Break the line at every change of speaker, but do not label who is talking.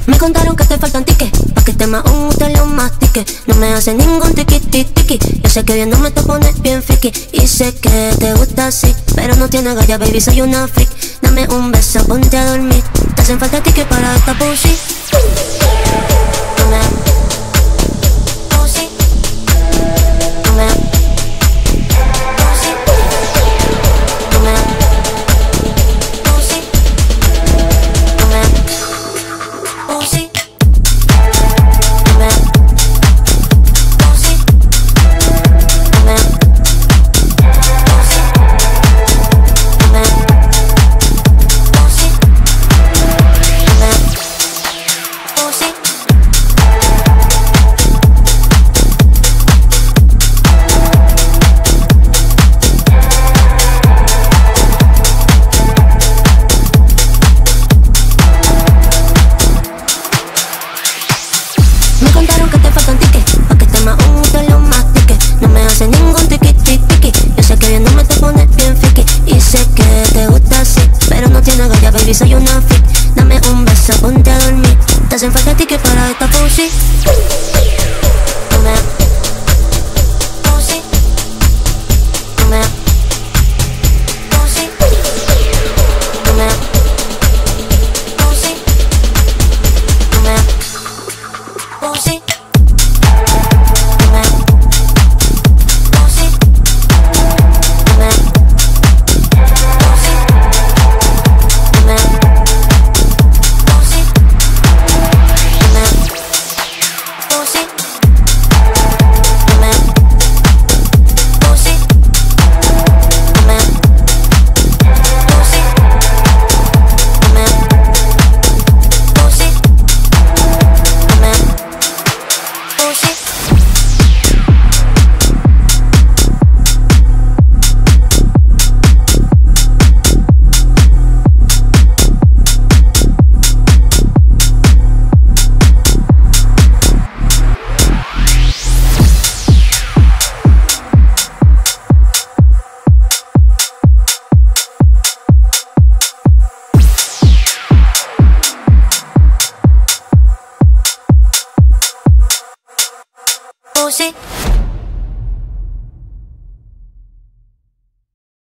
Me contaron que te faltan tickets, pa' que este mahón usted lo mastique. No me hace ningún tiqui-tiqui. Yo sé que viéndome te pones bien friki. Y sé que te gusta así, pero no tienes galla, baby, soy una freak. Dame un beso, ponte a dormir. Te hacen falta tickets para esta pussy. Me contaron que te faltan tickets, pa' que este mahón usted lo mastique. No me hace ningún tiqui-tiqui. Yo sé que viéndome te pones bien friki. Y sé que te gusta así, pero no tienes galla, baby, soy una freak. Dame un beso, ponte a dormir. Te hacen falta tickets para esta pussy. Pussy.